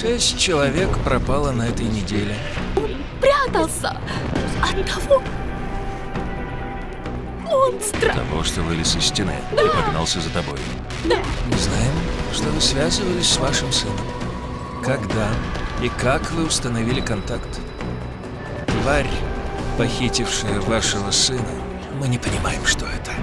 6 человек пропало на этой неделе. Прятался от того монстра. Того, что вылез из стены и погнался за тобой. Да. Мы знаем, что вы связывались с вашим сыном. Когда и как вы установили контакт? Тварь, похитившая вашего сына, мы не понимаем, что это.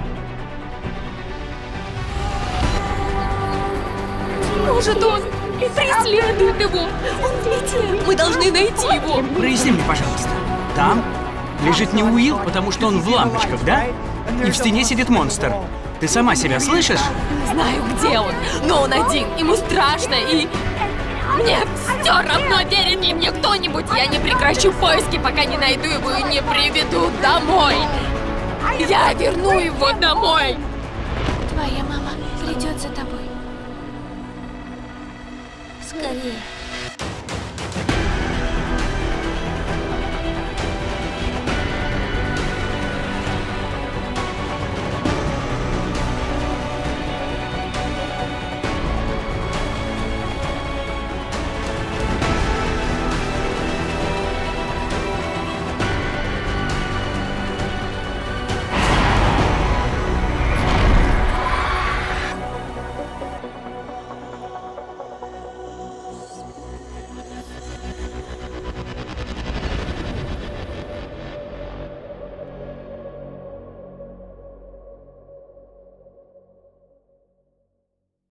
Может, он преследует его? Он в беде. Мы должны найти его. Проясни мне, пожалуйста. Там лежит не Уилл, потому что он в лампочках, да? И в стене сидит монстр. Ты сама себя слышишь? Не знаю, где он, но он один. Ему страшно, и мне все равно, верит ли мне кто-нибудь. Я не прекращу поиски, пока не найду его и не приведу домой. Я верну его домой. Твоя мама придет за тобой. Скорее.